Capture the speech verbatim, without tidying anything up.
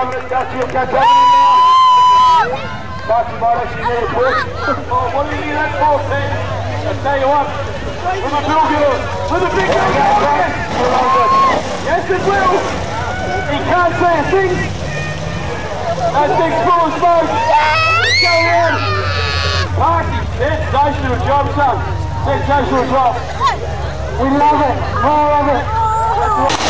it, that's your catch up in there. Marty might actually need a push. Oh, what do you need that for, team? I tell you what, with a bill girl, with a big girl, yes! Yes, it will! He can't say a thing! That thing's full of smoke! Go in! Marty, sensational job, son! Sensational job! We love it! More of it!